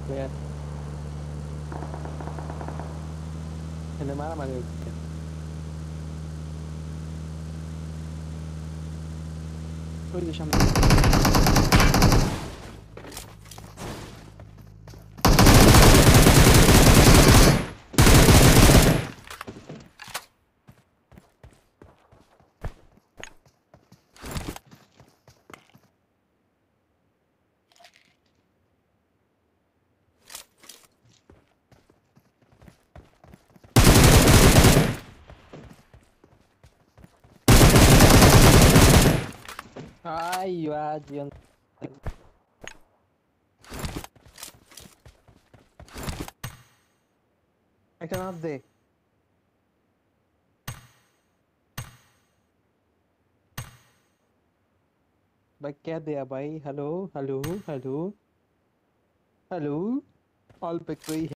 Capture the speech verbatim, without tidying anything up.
तो यार मैंने मारा मारे कोई दिशा में आई वाह जीवन একটা নাচ দে भाई क्या दिया भाई hello hello hello hello all पे कोई